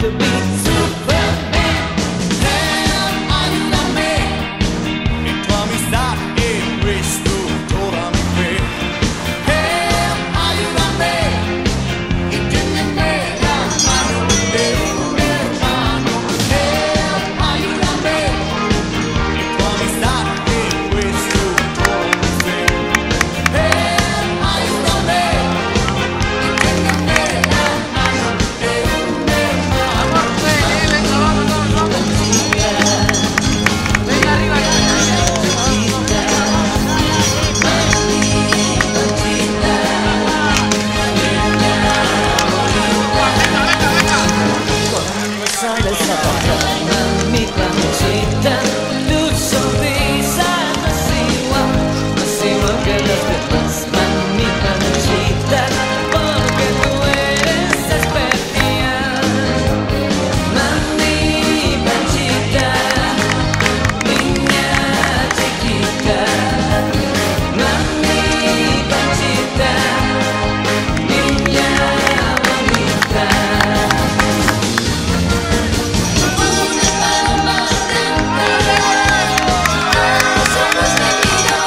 to be Superman. Help, ayúdame. En tu amistad he puesto toda mi fe. Help, ayúdame. Y tiéndeme la mano de un hermano. Help, ayúdame. En tu amistad he puesto toda mi fe. Help, ayúdame. Y tiéndeme la mano de un hermano. Venga arriba, Mi planchita, luz, sonrisa, no es igual que las demás. Mi planchita, porque tú eres especial. Mi planchita, niña chiquita. Mi planchita, niña bonita. Una paloma blanca, los ojos de tiro.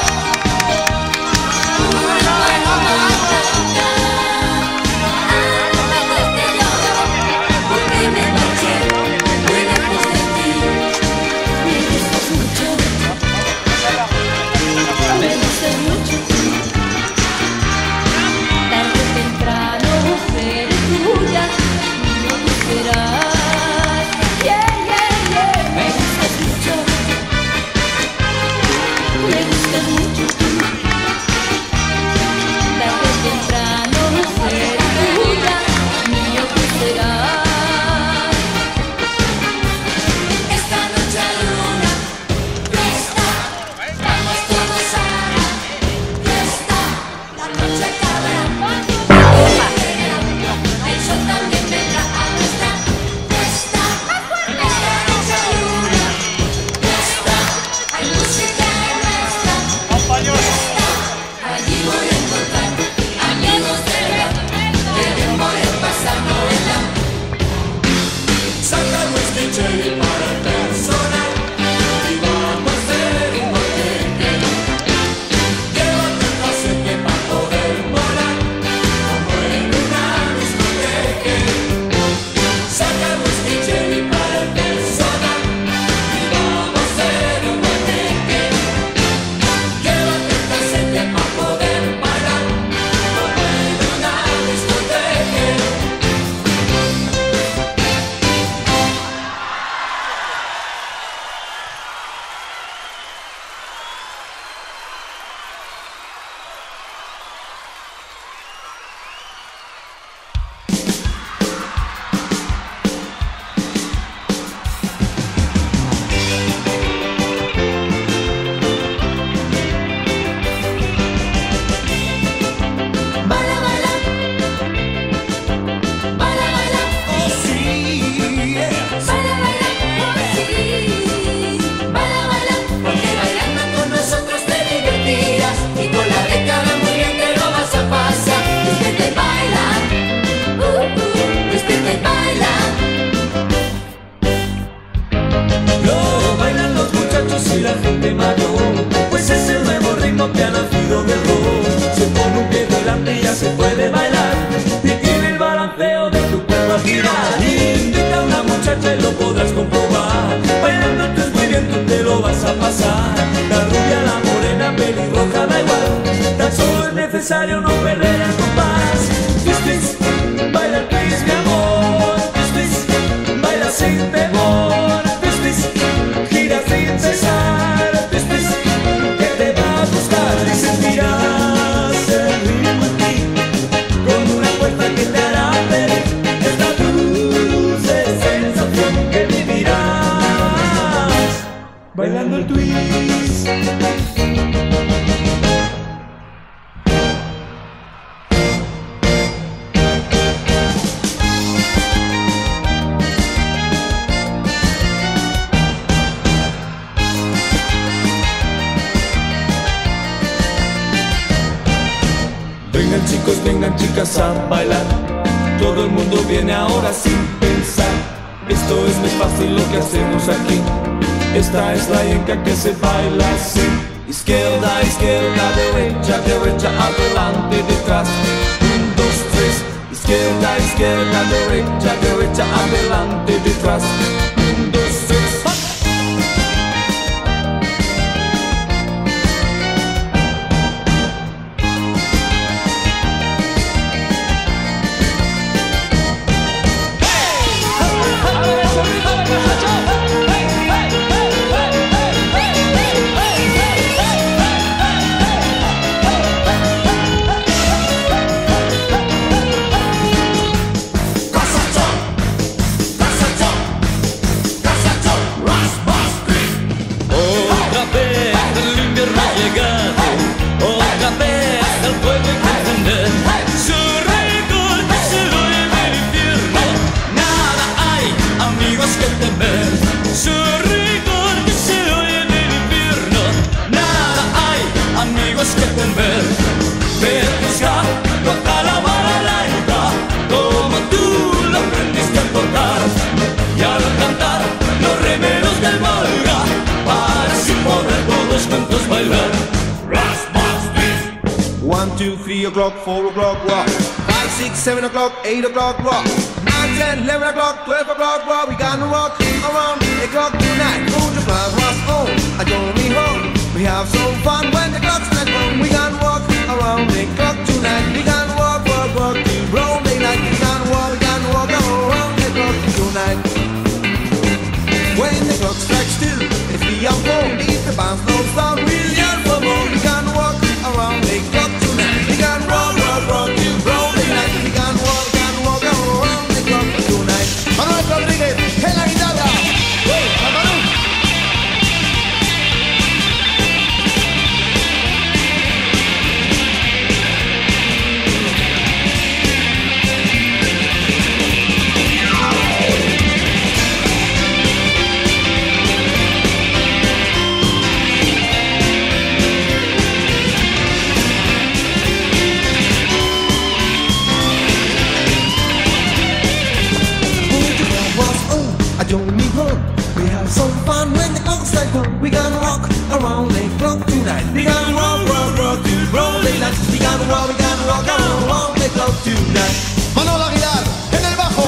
Una paloma blanca, antes de llorar, porque me marché muy lejos de ti. Me gustas mucho, me gustas mucho. Tarde o temprano seré tuya, no tú serás. Yeah, yeah, yeah. Me gustas mucho, me gustas mucho. Tarde o temprano seré tuya, mío tú serás. Esta noche hay una fiesta, vamos todos a la fiesta. La noche acabará, el sol también vendrá a nuestra fiesta. Esta noche hay una fiesta, hay música en nuestra fiesta. Allí voy a encontrar amigos de verdad, que bien voy a pasar novela. Saca el whisky cherry para el personal y vamos a hacer un boquete. Llévate el casete para poder volar como en una discoteca. Saca el whisky cherry para el personal y vamos a hacer un boquete. Llévate el casete para poder bailar como en una discoteca. Baila, baila, baila, baila, Oh sí, yeah. baila, baila, oh sí. Baila, baila, porque bailando con nosotros te divertirás y con la década muy bien te lo vas a pasar. Vístete y baila, vístete y baila. Lo bailan los muchachos y la gente mayor, pues es el nuevo ritmo que ha nacido del rock. Se pone un pie delante y ya se puede bailar, y tiene el balanceo de tu cuerpo al girar. Invita a una muchacha y lo podrás comprobar, bailando tú muy bien, tú te lo vas a pasar. La rubia, la morena, pelirroja, da igual, tan solo es necesario no perder el compás. Twist, twist, baila el twist, mi amor. Twist, twist, baila sin temor. Twist, twist, gira sin cesar. Twist, twist, que te va a gustar y sentirás el ritmo en ti, con una fuerza que te hará feliz. Esta dulce sensación que vivirás bailando el twist. Vengan chicos, vengan chicas a bailar. Todo el mundo viene ahora sin pensar. Esto es muy fácil lo que hacemos aquí. Esta es la yenca que se baila así. Izquierda, izquierda, derecha, derecha, adelante, detrás. 1, 2, 3. Izquierda, izquierda, derecha, derecha, adelante, detrás. 1, 2, 3. Juntos bailar. 1, 2, 3 o'clock, 4 o'clock, rock. 5, 6, 7 o'clock, 8 o'clock, rock. 9, 10, 11 o'clock, 12 o'clock, rock. We gonna rock around 8 o'clock tonight. Hold your blood, rock on. I don't be home. We have some fun when the clock's not home. We gonna walk around 8 o'clock tonight. We gonna walk, walk, walk to broad daylight. We gonna walk around 8 o'clock tonight. When the clock strikes 2, it's the unfold. If the bounce don't stop, we'll yell for more. We gonna walk around 8 o'clock tonight. We gonna rock, rock, rock to broad daylight. We gonna walk around 8 o'clock tonight. Manuel Rodríguez en la guitarra. ¡Hey, Manuel! Don't need home. We have some fun when the clock's like home. We gonna rock around 8 o'clock tonight. We gonna rock, rock, rock to broad daylight. We gonna walk around 8 o'clock tonight. Manolo Aguilar en el bajo.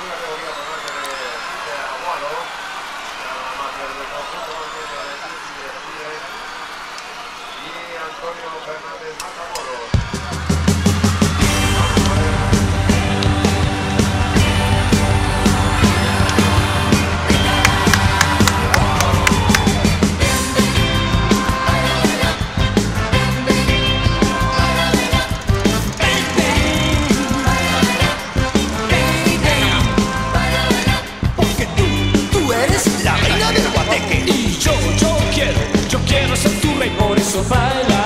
Por eso baila.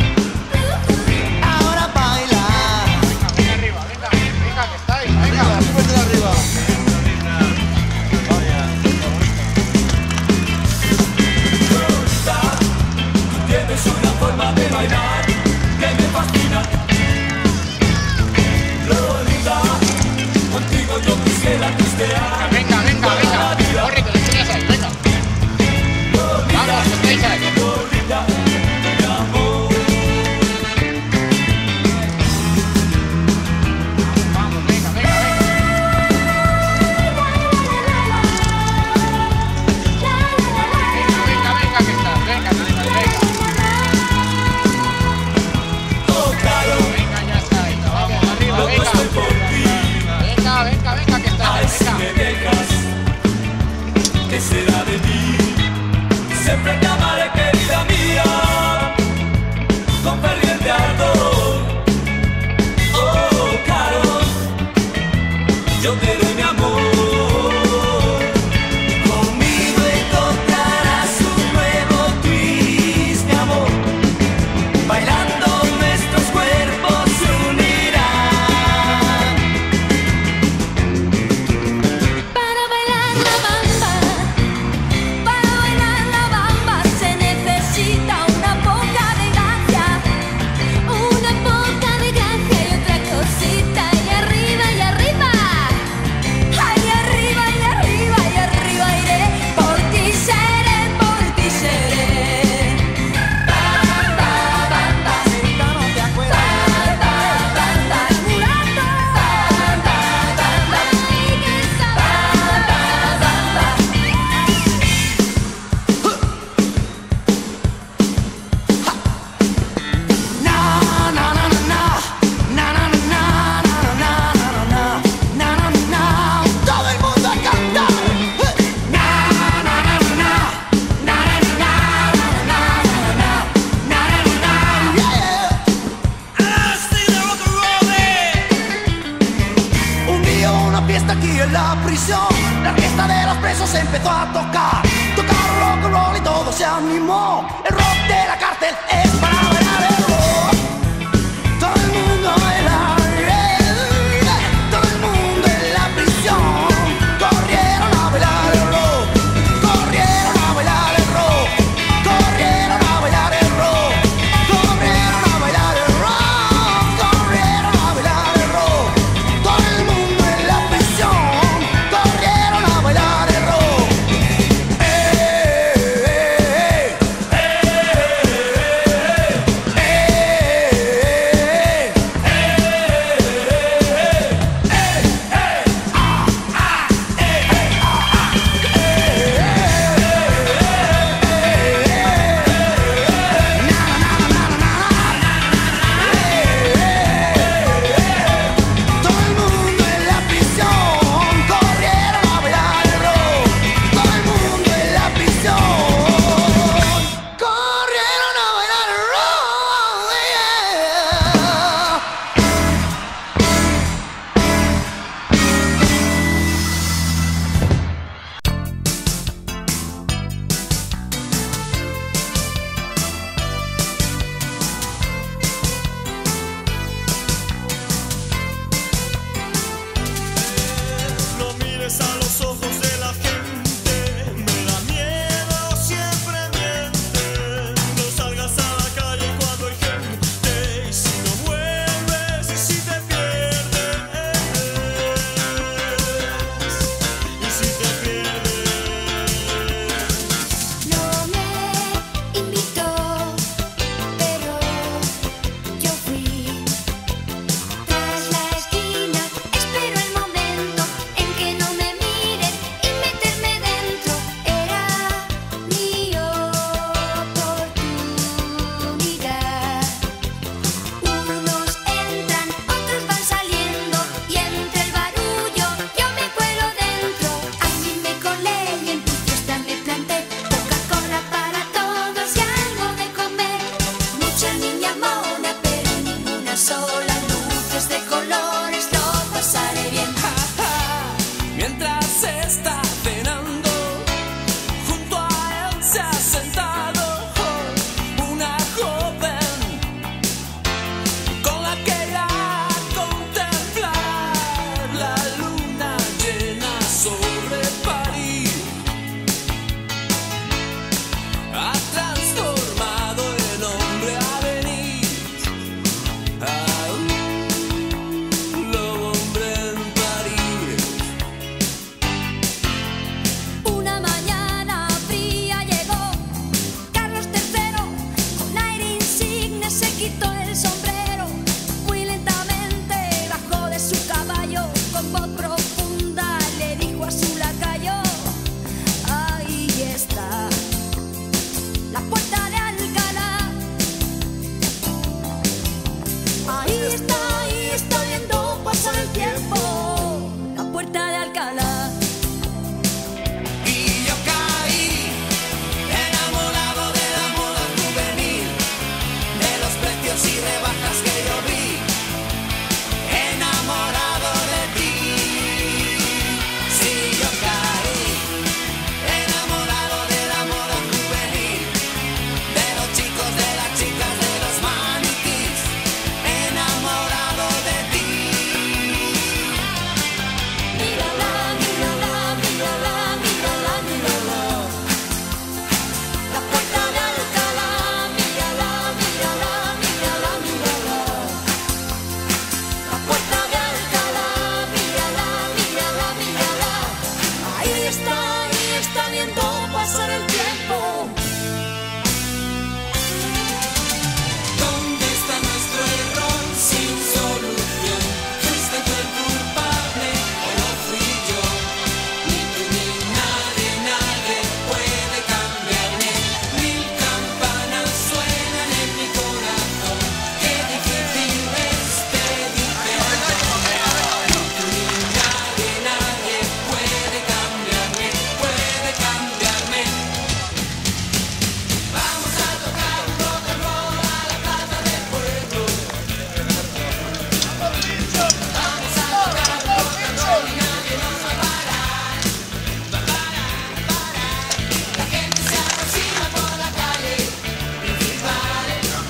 Ahora baila. Venga arriba, venga, que estáis, venga. Súbete arriba. Lolita, tú tienes una forma de bailar que me fascina. Lolita, contigo yo quisiera tristear. Venga, corre, que lo enseñas ahí, venga. Vamos, que estáis ahí. Lolita, mi amor. Vamos, venga. Venga, que estás, venga. Oh, claro, Venga, ya está, venga, vamos, arriba, loco venga. estoy por ti. Venga, que Ay, estás, si venga. me dejas, ¿qué será de mí? Siempre te amaré, querida mía, con ferviente ardor. Oh, Caro, yo te doy mi amor. Conmigo encontrarás un nuevo twist, mi amor. Bailando nuestros cuerpos se unirán. Para bailar la bamba se necesita una poca de gracia y otra cosita. Y arriba, iré, por ti seré. Bamba, bamba, No te acuerdas. bamba, mulato. Bamba, Todo el mundo a cantar. Un día hubo una fiesta aquí en la prisión. La orquesta de los presos empezó a tocar. Tocaron rock and roll y todo se animó. El rock de la cárcel es para bailar el rock. Todo el mundo baila, todo el mundo en la prisión. Corrieron a bailar el rock, corrieron a bailar el rock, corrieron a bailar el rock, corrieron a bailar el rock, corrieron a bailar el rock. Todo el mundo en la prisión, corrieron a bailar el rock. viendo pasar el tiempo. ¿Dónde está nuestro error sin solución? ¿Fuiste tú el culpable o lo fui yo? Ni tú ni nadie, nadie puede cambiarme. Mil campanas suenan en mi corazón. Qué difícil es pedirte perdón. Ni tú ni nadie, nadie puede cambiarme, puede cambiarme. Vamos a tocar un rock and roll a la plaza del pueblo. Vamos a tocar un rock and roll y nadie nos va a parar. La gente se aproxima por la calle principal.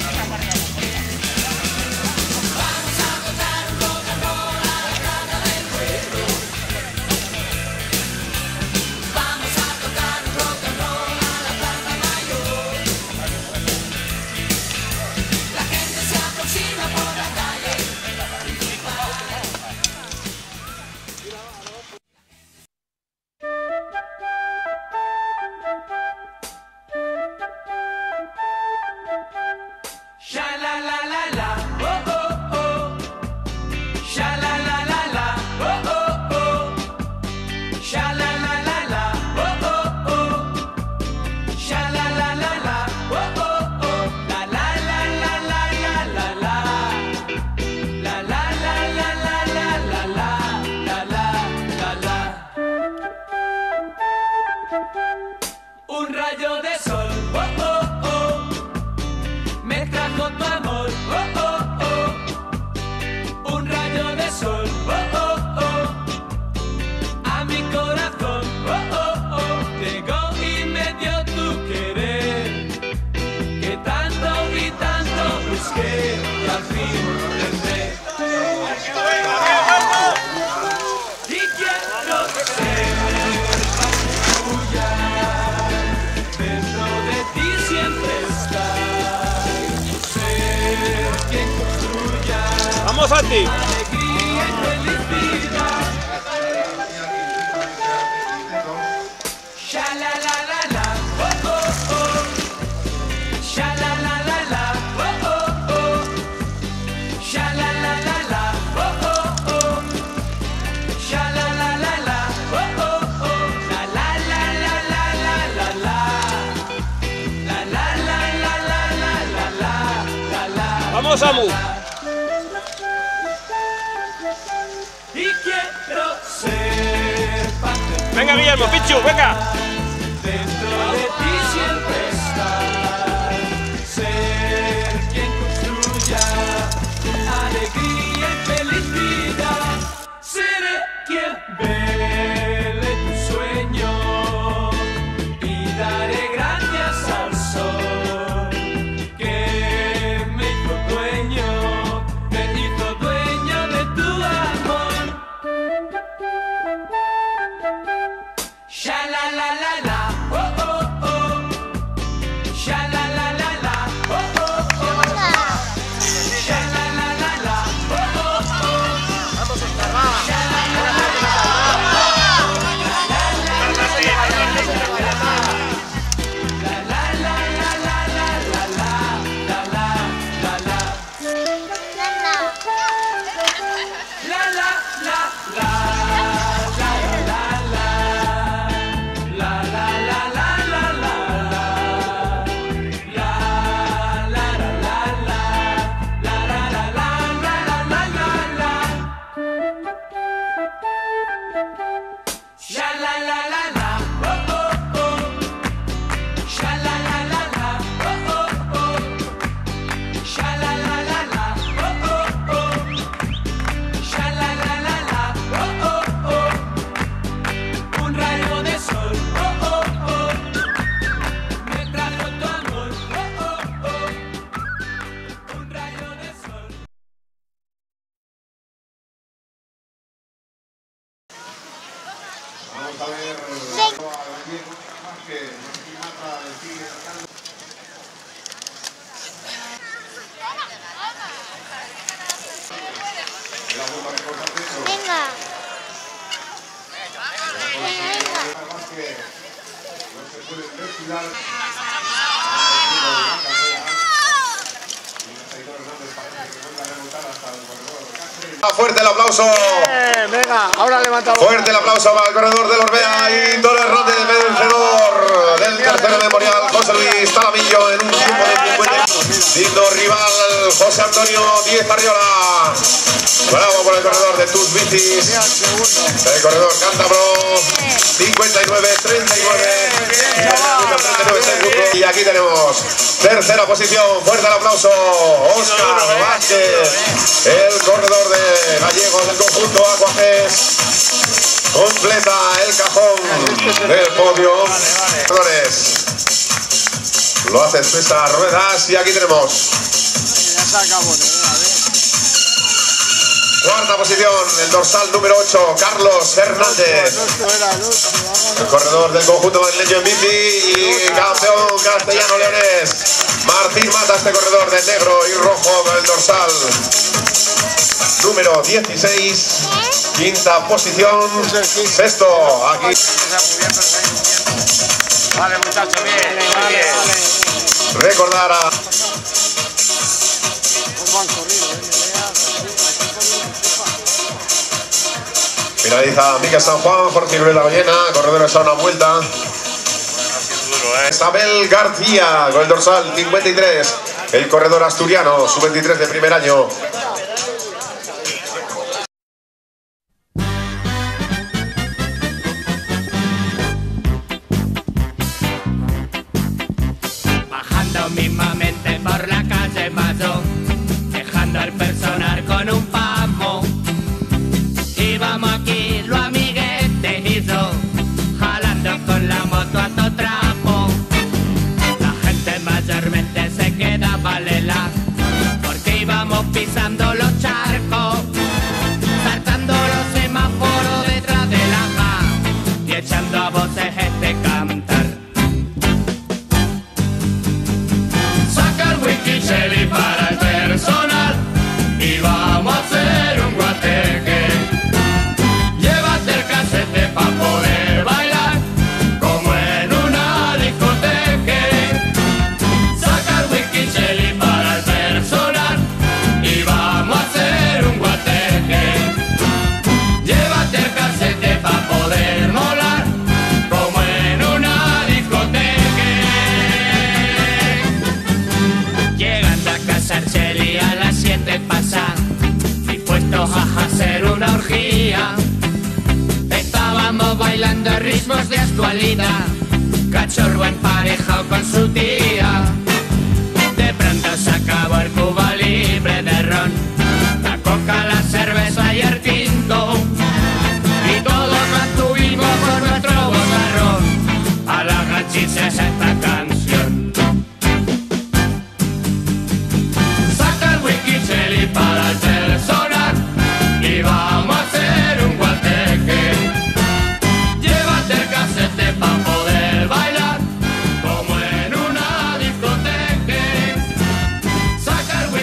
Vamos a tocar un rock and roll a la plaza del pueblo. Vamos a tocar un rock and roll a la plaza mayor. La gente se aproxima por la calle principal. Sha la la la la, oh oh oh. Sha la la la la, oh oh oh. Sha la la la la, oh oh oh. Sha la la la la, oh oh oh. La la la la la la la la. La la la la la la la la. La la la la. Un rayo de sol, oh oh oh. Me trajo tu amor, oh oh oh. Un rayo de sol, oh oh oh. A mi corazón, oh oh oh. Llegó y me dio tu querer, que tanto y tanto busqué y al fin tendré. Y quiero ser tuya, dentro de ti siempre estar. Ser quien construya ¡Vamos, Santi! alegría y felicidad. Sha la la la la, oh oh oh. Sha la la la la, oh oh oh. Sha la la la la, oh oh oh. Sha la la la la, oh oh oh. La la la la la la la la. La la la la la la la la. La la. ¡Vamos, Samu! Y quiero ser parte Venga, Guillermo, Pichu, venga. dentro de ti siempre estar. Ser quien construya alegría y felicidad. Seré quien vele tu sueño y daré gracias al sol que me hizo dueño de tu amor. Sha la la la la, oh oh oh. Sha la la la la, oh oh oh. Sha la la la la, oh oh oh. Sha la la la la, la la la la la la la la la la la la. La la la la, la la la, la la la la la la, la la la la la, la la la la la la la. Sha la la la la, oh oh oh. Sha la la la la, oh oh oh. Sha la la la la, oh oh oh. Sha la la la la, oh oh oh. Un rayo de sol, oh oh oh. Me trajo tu amor, oh oh oh. Un rayo de sol. Vamos a ver más que mata el tigre sacando. La bomba que corta el peso. Venga. Más que Fuerte el aplauso. Venga, ahora levantamos. Fuerte el aplauso para el corredor del Orbea y Toro Hernández, vencedor del tercero memorial, José Luis Talamillo, en un grupo de 50. Lindo rival, José Antonio Díez Arriola. Bravo por el corredor de Tus Bicis. El corredor cántabro, 59-39. Y aquí tenemos tercera posición. Fuerte el aplauso, Óscar Vázquez, el corredor de Gallegos del conjunto Aguajes. Completa el cajón del podio. Lo hace César Ruedas y aquí tenemos cuarta posición, el dorsal número 8, Carlos Hernández, el corredor del conjunto madrileño en bici, y campeón castellano leonés, Martín Mata, este corredor de negro y rojo con el dorsal número 16, quinta posición, sexto, aquí. Vale, muchachos, bien, muy bien. Recordar a... Finaliza Miguel San Juan, Jorge Iruela Ballena, corredores a una vuelta. Isabel García con el dorsal 53, el corredor asturiano, sub-23 de primer año. Bajando mismamente por la calle Mayo, dejando al personal con un pamo. Íbamos aquí los amiguetes y yo, jalando con la moto a todo trapo. La gente mayormente se quedaba lela, porque íbamos pisando los charcos, saltando los semáforos detrás de la ja y echando a voces este cantar. Saca el whisky Shelly para el personal y vamos a hacer un guateque. Llévate el casete pa' poder bailar como en una discoteca. Saca el whisky Shelly para el personal y vamos a hacer un guateque. Llévate el casete pa' poder molar como en una discoteca. Llegando a casa Shelly a las 7 pasa, dispuestos a hacer una orgía. Estábamos bailando a ritmos de actualidad, cachorro emparejado con su tía. De pronto se acabó el Cuba libre de ron, la coca, la cerveza y el tinto, y todos mantuvimos con nuestro bozarrón a la gachiza esta canción. Saca el whisky Shelly para el personal y vamos a hacer un guateque. Llévate el casete pa' poder bailar como en una discoteca. Saca el whisky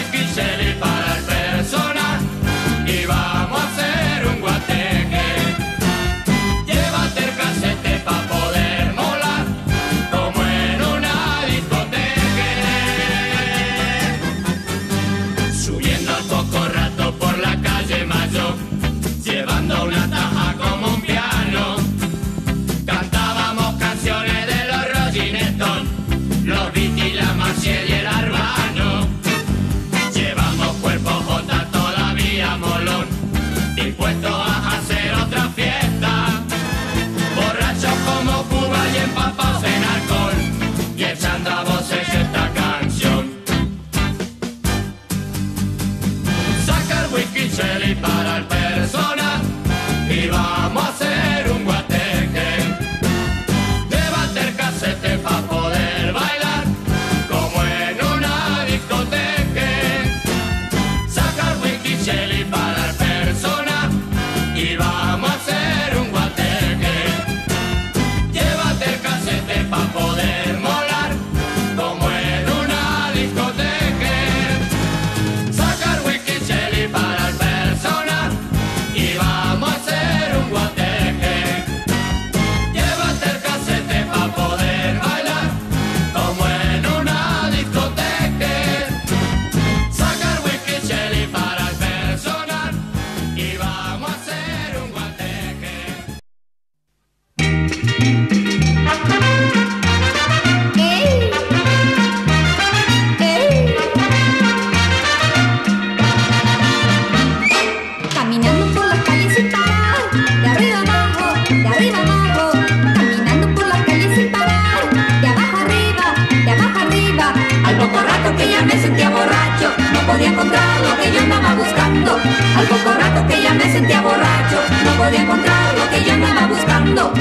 mundo.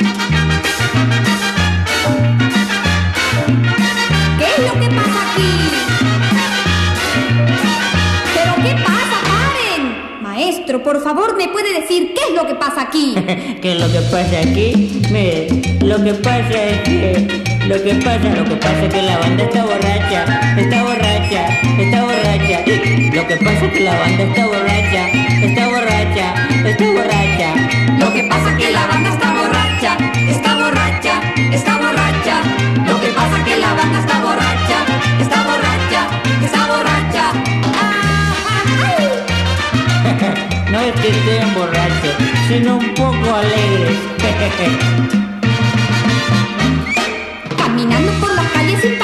¿Qué es lo que pasa aquí? ¿Pero qué pasa? ¡Paren! Maestro, por favor, ¿me puede decir qué es lo que pasa aquí? ¿Qué es lo que pasa aquí? Mire, lo que pasa es que... Lo que pasa es que la banda está borracha. Lo que pasa es que la banda está borracha. Lo que pasa es que la banda está borracha. Lo que pasa es que la banda está borracha. No es que estén borrachos, sino un poco alegres. Caminando por las calles sin